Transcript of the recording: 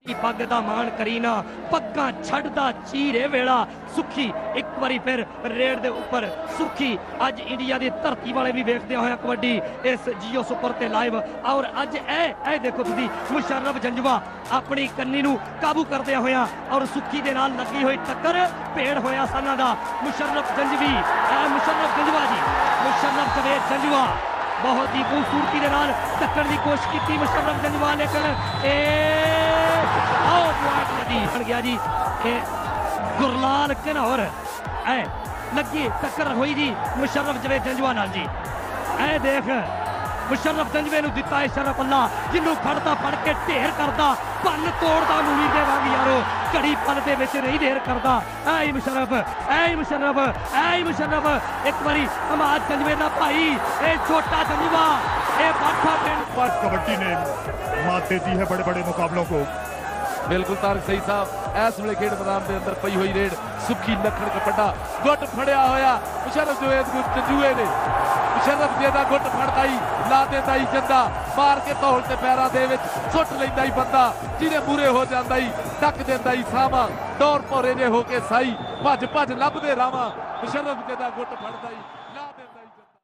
पग दा मान करीना पग्गा छड़दा चीरे वेला सुखी एक बारी फिर रेड दे उपर सुखी अज इंडिया की धरती वाले भी वेखते होया कबड्डी इस जियो सुपर ते लाइव और अज ए देखो तुसी मुशर्रफ जंजवा अपनी कन्नी नू काबू करदे होया और सुखी दे नाल लगी हुई टक्कर भेड़ होया साना दा मुशर्रफ जंजवी मुशर्रफ जंजवा जी मुशर्रफ जवेद जंजवा बहुत ही खूबसूरती दे नाल टक्कर की कोशिश की मुशर्रफ जंजवा लेकिन बन गया जी गुरलाल घनौर लगी टक्कर हुई जी मुशर्रफ जवेद जंजवा नाल जी देख मुशर्रफ जंजवे नू दिता है शरफ अल्लाह जिन्हों फड़ता फड़ के ढेर करता भन तोड़दा मूली दे वांग यारो घड़ी पल दे विच नहीं ढेर करता मुशर्रफ मुशर्रफ एक बारी अमाद जंजवे दा भाई छोटा जंजवा बाठा पिंड पर कबड्डी ने मात देती है बड़े बड़े मुकाबलों को। बिल्कुल तारक सही साहब इस वे खेड मैदान के अंदर पई हुई रेड सुखी लखड़ कपड़ा गुट फड़िया होया मुशर्रफ जवेद जंजुए ने मुशर्रफ जेदा गुट फड़दा ही ला देंदा ही जंदा मार के धौल ते पैरां दे विच सुट लैंदा ही बंदा जिहदे मूरे हो जांदा ही टक देंदा ही सामा दौर भौरे जे हो के साई भज भज लभदे रावां मुशर्रफ जेदा गुट फड़दा ही